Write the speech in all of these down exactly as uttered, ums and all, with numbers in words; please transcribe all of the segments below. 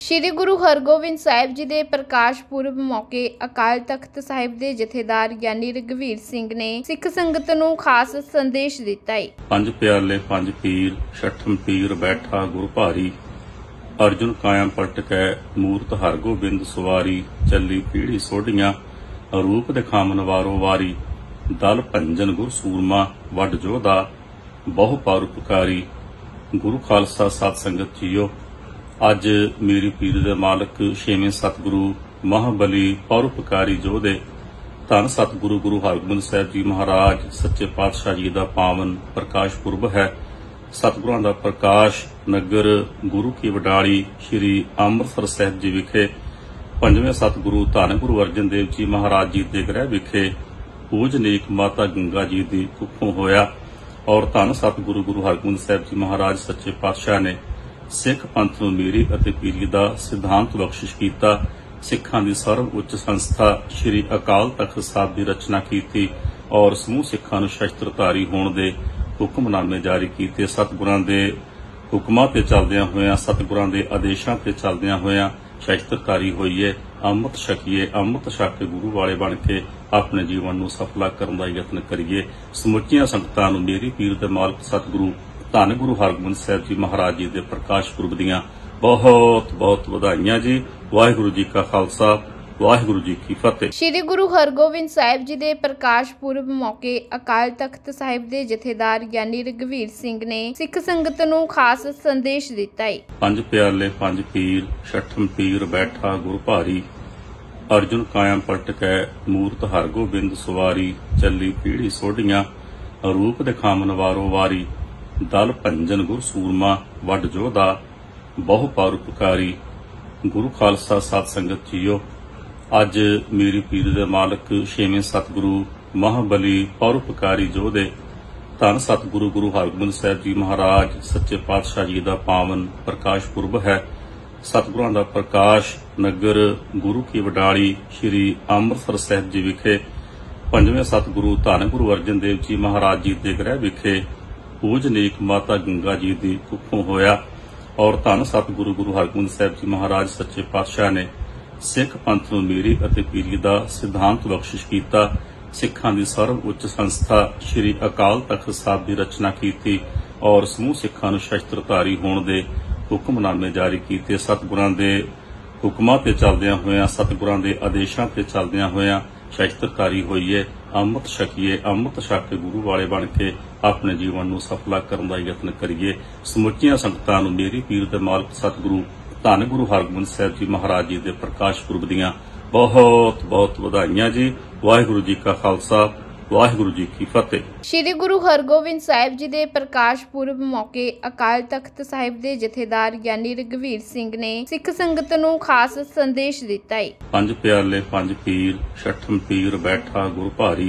ਸ਼੍ਰੀ ਗੁਰੂ ਹਰਗੋਬਿੰਦ ਸਾਹਿਬ ਜੀ ਦੇ ਪ੍ਰਕਾਸ਼ ਪੁਰਬ ਮੌਕੇ ਅਕਾਲ ਤਖਤ ਸਾਹਿਬ ਦੇ ਜਥੇਦਾਰ ਗਿਆਨੀ ਰਘਵੀਰ ਸਿੰਘ ਨੇ ਸਿੱਖ ਸੰਗਤ ਨੂੰ ਖਾਸ ਸੰਦੇਸ਼ ਦਿੱਤਾ ਹੈ। ਪੰਜ ਪਿਆਲੇ ਪੰਜ ਪੀਰ ਛਠਮ ਪੀਰ ਬੈਠਾ ਗੁਰੂ ਭਾਰੀ, ਅਰਜੁਨ ਕਾਇਮ ਪਲਟਕੈ ਮੂਰਤ ਹਰਗੋਬਿੰਦ ਸਵਾਰੀ, ਚੱਲੀ ਪੀੜੀ ਸੋਢੀਆਂ ਰੂਪ ਦਿਖਾਵਨ ਵਾਰੋ ਵਾਰੀ, ਦਲ ਭੰਜਨ ਗੁਰ ਸੂਰਮਾ ਵੱਡ ਜੋਧਾ ਬਹੁ ਪਰਉਪਕਾਰੀ। ਗੁਰੂ ਖਾਲਸਾ ਸਤ ਸੰਗਤ ਜੀਓ, ਅੱਜ ਮੇਰੀ ਪੀਰ ਦੇ ਮਾਲਕ ਛੇਵੇਂ ਸਤਿਗੁਰੂ ਮਹਾਬਲੀ ਪਰਉਪਕਾਰੀ ਜੋਧੇ ਧੰਨ ਸਤਿਗੁਰੂ ਗੁਰੂ ਹਰਗੋਬਿੰਦ ਸਾਹਿਬ ਜੀ ਮਹਾਰਾਜ ਸੱਚੇ ਪਾਤਸ਼ਾਹ ਜੀ ਦਾ ਪਾਵਨ ਪ੍ਰਕਾਸ਼ ਪੁਰਬ ਹੈ। ਸਤਿਗੁਰਾਂ ਦਾ ਪ੍ਰਕਾਸ਼ ਨਗਰ ਗੁਰੂ ਕੀ ਵਡਾਲੀ ਸ੍ਰੀ ਅੰਮ੍ਰਿਤਸਰ ਸਾਹਿਬ ਜੀ ਵਿਖੇ ਪੰਜਵੇਂ ਸਤਿਗੁਰੂ ਧੰਨ ਗੁਰੂ ਅਰਜਨ ਦੇਵ ਜੀ ਮਹਾਰਾਜ ਜੀ ਦੇ ਗ੍ਰਹਿ ਵਿਖੇ ਪੂਜਨੀਕ ਮਾਤਾ ਗੰਗਾ ਜੀ ਦੀ ਕੁੱਖੋਂ ਹੋਇਆ ਔਰ ਧੰਨ ਸਤਿਗੁਰੂ ਗੁਰੂ ਹਰਗੋਬਿੰਦ ਸਾਹਿਬ ਜੀ ਮਹਾਰਾਜ ਸੱਚੇ ਪਾਤਸ਼ਾਹ ਨੇ ਸਿੱਖ ਪੰਥ ਨੂੰ ਮੀਰੀ ਅਤੇ ਪੀਰੀ ਦਾ ਸਿਧਾਂਤ ਬਖਸ਼ਿਸ਼ ਕੀਤਾ। ਸਿੱਖਾਂ ਦੀ ਸਰਵ ਉੱਚ ਸੰਸਥਾ ਸ੍ਰੀ ਅਕਾਲ ਤਖਤ ਸਾਹਿਬ ਦੀ ਰਚਨਾ ਕੀਤੀ ਔਰ ਸਮੂਹ ਸਿੱਖਾਂ ਨੂੰ ਸ਼ਸਤਰਧਾਰੀ ਹੋਣ ਦੇ ਹੁਕਮਨਾਮੇ ਜਾਰੀ ਕੀਤੇ। ਸਤਿਗੁਰਾਂ ਦੇ ਹੁਕਮਾਂ ਤੇ ਚੱਲਦਿਆਂ ਹੋਇਆਂ, ਸਤਿਗੁਰਾਂ ਦੇ ਆਦੇਸ਼ਾਂ ਤੇ ਚੱਲਦਿਆਂ ਹੋਇਆਂ ਸ਼ਸਤਰਧਾਰੀ ਹੋਈਏ, ਅੰਮ੍ਰਿਤ ਛਕੀਏ, ਅੰਮ੍ਰਿਤ ਛਕ ਕੇ ਗੁਰੂ ਵਾਲੇ ਬਣ ਕੇ ਆਪਣੇ ਜੀਵਨ ਨੂੰ ਸਫਲਾ ਕਰਨ ਦਾ ਯਤਨ ਕਰੀਏ। ਸਮੁੱਚੀਆਂ ਸੰਗਤਾਂ ਨੂੰ ਮੇਰੀ ਪੀਰ ਦੇ ਮਾਲਕ ਸਤਿਗੁਰੂ ਧੰਨ ਗੁਰੂ ਹਰਗੋਬਿੰਦ ਸਾਹਿਬ ਜੀ ਮਹਾਰਾਜ ਜੀ ਦੇ ਪ੍ਰਕਾਸ਼ ਪੁਰਬ ਦੀਆਂ ਬਹੁਤ ਬਹੁਤ ਵਧਾਈਆਂ ਜੀ। ਵਾਹਿਗੁਰੂ ਜੀ ਕਾ ਖਾਲਸਾ, ਵਾਹਿਗੁਰੂ ਜੀ ਕੀ ਫਤਿਹ। ਸ਼੍ਰੀ ਗੁਰੂ ਹਰਗੋਬਿੰਦ ਸਾਹਿਬ ਜੀ ਦੇ ਪ੍ਰਕਾਸ਼ ਪੁਰਬ ਮੌਕੇ ਅਕਾਲ ਤਖਤ ਸਾਹਿਬ ਦੇ ਜਥੇਦਾਰ ਗਿਆਨੀ ਰਘਵੀਰ ਸਿੰਘ ਨੇ ਸਿੱਖ ਸੰਗਤ ਨੂੰ ਖਾਸ ਸੰਦੇਸ਼ ਦਿੱਤਾ ਹੈ। ਪੰਜ ਪਿਆਲੇ ਪੰਜ ਪੀਰ ਛਠਮ ਪੀਰ ਬੈਠਾ ਗੁਰੂ ਭਾਰੀ, ਅਰਜੁਨ ਕਾਇਮ ਪਲਟਕੈ ਮੂਰਤ ਹਰਗੋਬਿੰਦ ਸਵਾਰੀ, ਚੱਲੀ ਪੀੜੀ ਸੋਢੀਆਂ ਰੂਪ ਦਿਖਾਵਨ ਵਾਰੋ ਵਾਰੀ, ਦਲ ਭੰਜਨ ਗੁਰ ਸੂਰਮਾ ਵੱਡ ਜੋਧਾ ਬਹੁ ਪਰਉਪਕਾਰੀ। ਗੁਰੂ ਖਾਲਸਾ ਸਤ ਸੰਗਤ ਜੀਓ, ਅੱਜ ਮੇਰੀ ਪੀਰ ਦੇ ਮਾਲਕ ਛੇਵੇਂ ਸਤਿਗੁਰੂ ਮਹਾਬਲੀ ਪਰਉਪਕਾਰੀ ਜੋਧੇ ਧੰਨ ਸਤਿਗੁਰੂ ਗੁਰੂ ਹਰਗੋਬਿੰਦ ਸਾਹਿਬ ਜੀ ਮਹਾਰਾਜ ਸੱਚੇ ਪਾਤਸ਼ਾਹ ਜੀ ਦਾ ਪਾਵਨ ਪ੍ਰਕਾਸ਼ ਪੁਰਬ ਹੈ। ਸਤਿਗੁਰਾਂ ਦਾ ਪ੍ਰਕਾਸ਼ ਨਗਰ ਗੁਰੂ ਕੀ ਵਡਾਲੀ ਸ੍ਰੀ ਅੰਮ੍ਰਿਤਸਰ ਸਾਹਿਬ ਜੀ ਵਿਖੇ ਪੰਜਵੇਂ ਸਤਿਗੁਰੂ ਧੰਨ ਗੁਰੂ ਅਰਜਨ ਦੇਵ ਜੀ ਮਹਾਰਾਜ ਜੀ ਦੇ ਗ੍ਰਹਿ ਵਿਖੇ ਪੂਜਨੀਕ ਮਾਤਾ ਗੰਗਾ ਜੀ ਦੀ ਕੁੱਖੋਂ ਹੋਇਆ ਔਰ ਧੰਨ ਸਤਿਗੁਰੂ ਗੁਰੂ ਹਰਗੋਬਿੰਦ ਸਾਹਿਬ ਜੀ ਮਹਾਰਾਜ ਸੱਚੇ ਪਾਤਸ਼ਾਹ ਨੇ ਸਿੱਖ ਪੰਥ ਨੂੰ ਮੀਰੀ ਅਤੇ ਪੀਰੀ ਦਾ ਸਿਧਾਂਤ ਬਖਸ਼ਿਸ਼ ਕੀਤਾ। ਸਿੱਖਾਂ ਦੀ ਸਰਵ ਉੱਚ ਸੰਸਥਾ ਸ੍ਰੀ ਅਕਾਲ ਤਖਤ ਸਾਹਿਬ ਦੀ ਰਚਨਾ ਕੀਤੀ ਔਰ ਸਮੂਹ ਸਿੱਖਾਂ ਨੂੰ ਸ਼ਸਤਰਧਾਰੀ ਹੋਣ ਦੇ ਹੁਕਮਨਾਮੇ ਜਾਰੀ ਕੀਤੇ। ਸਤਿਗੁਰਾਂ ਦੇ ਹੁਕਮਾਂ ਤੇ ਚੱਲਦਿਆਂ ਹੋਇਆਂ, ਸਤਿਗੁਰਾਂ ਦੇ ਆਦੇਸ਼ਾਂ ਤੇ ਚੱਲਦਿਆਂ ਹੋਇਆਂ ਸ਼ਸਤਰਧਾਰੀ ਹੋਈਏ, ਅੰਮ੍ਰਿਤ ਛਕੀਏ, ਅੰਮ੍ਰਿਤ ਛਕ ਕੇ ਗੁਰੂ ਵਾਲੇ ਬਣ ਕੇ ਆਪਣੇ ਜੀਵਨ ਨੂੰ ਸਫਲਾ ਕਰਨ ਦਾ ਯਤਨ ਕਰੀਏ। ਸਮੁੱਚੀਆਂ ਸੰਗਤਾਂ ਨੂੰ ਮੇਰੀ ਪੀਰ ਦੇ ਮਾਲਕ ਸਤਿਗੁਰੂ ਧੰਨ ਗੁਰੂ ਹਰਗੋਬਿੰਦ ਸਾਹਿਬ ਜੀ ਮਹਾਰਾਜ ਜੀ ਦੇ ਪ੍ਰਕਾਸ਼ ਪੁਰਬ ਦੀਆਂ ਬਹੁਤ ਬਹੁਤ ਵਧਾਈਆਂ ਜੀ। ਵਾਹਿਗੁਰੂ ਜੀ ਕਾ ਖਾਲਸਾ, ਵਾਹਿਗੁਰੂ ਜੀ ਕੀ ਫਤਿਹ। ਸ਼੍ਰੀ ਗੁਰੂ ਹਰਗੋਬਿੰਦ ਸਾਹਿਬ ਜੀ ਦੇ ਪ੍ਰਕਾਸ਼ ਪੁਰਬ ਮੌਕੇ ਅਕਾਲ ਤਖਤ ਸਾਹਿਬ ਦੇ ਜਥੇਦਾਰ ਗਿਆਨੀ ਰਘਵੀਰ ਸਿੰਘ ਨੇ ਸਿੱਖ ਸੰਗਤ ਨੂੰ ਖਾਸ ਸੰਦੇਸ਼ ਦਿੱਤਾ ਹੈ। ਪੰਜ ਪਿਆਲੇ ਪੰਜ ਪੀਰ ਛਠਮ ਪੀਰ ਬੈਠਾ ਗੁਰੂ ਭਾਰੀ,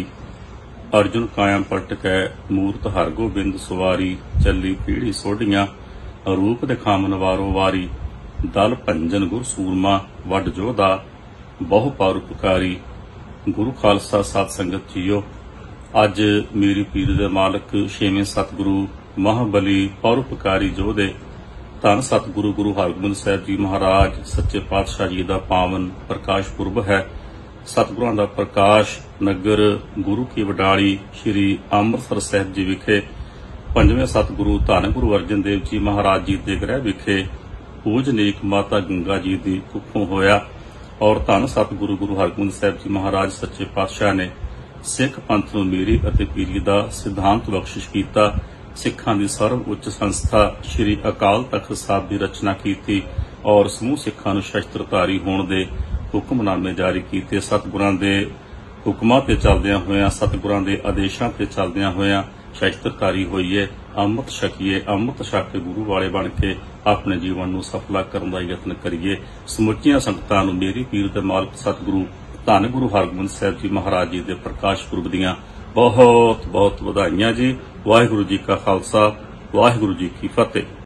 ਅਰਜੁਨ ਕਾਇਮ ਪਲਟਕੈ ਮੂਰਤ ਹਰਗੋਬਿੰਦ ਸਵਾਰੀ, ਚੱਲੀ ਪੀੜੀ ਸੋਢੀਆਂ ਰੂਪ ਦਿਖਾਵਨ ਵਾਰੋ ਵਾਰੀ, ਦਲ ਭੰਜਨ ਗੁਰ ਸੂਰਮਾ ਵੱਡ ਜੋਧਾ ਬਹੁ ਪਰਉਪਕਾਰੀ। ਗੁਰੂ ਖਾਲਸਾ ਸਤ ਸੰਗਤ ਜੀਓ, ਅੱਜ ਮੇਰੀ ਪੀਰ ਦੇ ਮਾਲਕ ਛੇਵੇਂ ਸਤਿਗੁਰੂ ਮਹਾਬਲੀ ਪਰਉਪਕਾਰੀ ਜੋਧੇ ਧੰਨ ਸਤਿਗੁਰੂ ਗੁਰੂ ਹਰਗੋਬਿੰਦ ਸਾਹਿਬ ਜੀ ਮਹਾਰਾਜ ਸੱਚੇ ਪਾਤਸ਼ਾਹ ਜੀ ਦਾ ਪਾਵਨ ਪ੍ਰਕਾਸ਼ ਪੁਰਬ ਹੈ। ਸਤਿਗੁਰਾਂ ਦਾ ਪ੍ਰਕਾਸ਼ ਨਗਰ ਗੁਰੂ ਕੀ ਵਡਾਲੀ ਸ੍ਰੀ ਅੰਮ੍ਰਿਤਸਰ ਸਾਹਿਬ ਜੀ ਵਿਖੇ ਪੰਜਵੇਂ ਸਤਿਗੁਰੂ ਧੰਨ ਗੁਰੂ ਅਰਜਨ ਦੇਵ ਜੀ ਮਹਾਰਾਜ ਜੀ ਦੇ ਗ੍ਰਹਿ ਵਿਖੇ ਪੂਜਨੀਕ ਮਾਤਾ ਗੰਗਾ ਜੀ ਦੀ ਕੁੱਖੋਂ ਹੋਇਆ ਔਰ ਧੰਨ ਸਤਿਗੁਰੂ ਗੁਰੂ ਹਰਗੋਬਿੰਦ ਸਾਹਿਬ ਜੀ ਮਹਾਰਾਜ ਸੱਚੇ ਪਾਤਸ਼ਾਹ ਨੇ ਸਿੱਖ ਪੰਥ ਨੂੰ ਮੀਰੀ ਅਤੇ ਪੀਰੀ ਦਾ ਸਿਧਾਂਤ ਬਖਸ਼ਿਸ਼ ਕੀਤਾ। ਸਿੱਖਾਂ ਦੀ ਸਰਵ ਉੱਚ ਸੰਸਥਾ ਸ੍ਰੀ ਅਕਾਲ ਤਖਤ ਸਾਹਿਬ ਦੀ ਰਚਨਾ ਕੀਤੀ ਔਰ ਸਮੂਹ ਸਿੱਖਾਂ ਨੂੰ ਸ਼ਸਤਰਧਾਰੀ ਹੋਣ ਦੇ ਹੁਕਮਨਾਮੇ ਜਾਰੀ ਕੀਤੇ। ਸਤਿਗੁਰਾਂ ਦੇ ਹੁਕਮਾਂ ਤੇ ਚੱਲਦਿਆਂ ਹੋਇਆਂ, ਸਤਿਗੁਰਾਂ ਦੇ ਆਦੇਸ਼ਾਂ ਤੇ ਚੱਲਦਿਆਂ ਹੋਇਆਂ ਸ਼ਸਤਰਧਾਰੀ ਹੋਈਏ, ਅੰਮ੍ਰਿਤ ਛਕੀਏ, ਅੰਮ੍ਰਿਤ ਛਕ ਕੇ ਗੁਰੂ ਵਾਲੇ ਬਣ ਕੇ ਆਪਣੇ ਜੀਵਨ ਨੂੰ ਸਫਲਾ ਕਰਨ ਦਾ ਯਤਨ ਕਰੀਏ। ਸਮੁੱਚੀਆਂ ਸੰਗਤਾਂ ਨੂੰ ਮੇਰੀ ਪੀਰ ਦੇ ਮਾਲਕ ਸਤਿਗੁਰੂ ਧੰਨ ਗੁਰੂ ਹਰਗੋਬਿੰਦ ਸਾਹਿਬ ਜੀ ਮਹਾਰਾਜ ਜੀ ਦੇ ਪ੍ਰਕਾਸ਼ ਪੁਰਬ ਦੀਆਂ ਬਹੁਤ ਬਹੁਤ ਵਧਾਈਆਂ ਜੀ। ਵਾਹਿਗੁਰੂ ਜੀ ਕਾ ਖਾਲਸਾ, ਵਾਹਿਗੁਰੂ ਜੀ ਕੀ ਫਤਿਹ।